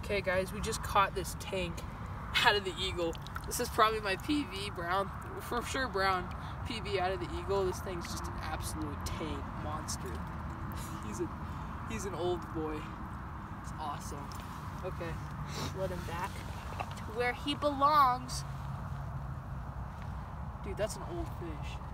Okay guys, we just caught this tank out of the eagle. This is probably my PV brown, for sure brown PV out of the eagle. This thing's just an absolute tank monster. He's an old boy. It's awesome. Okay, let him back to where he belongs. Dude, that's an old fish.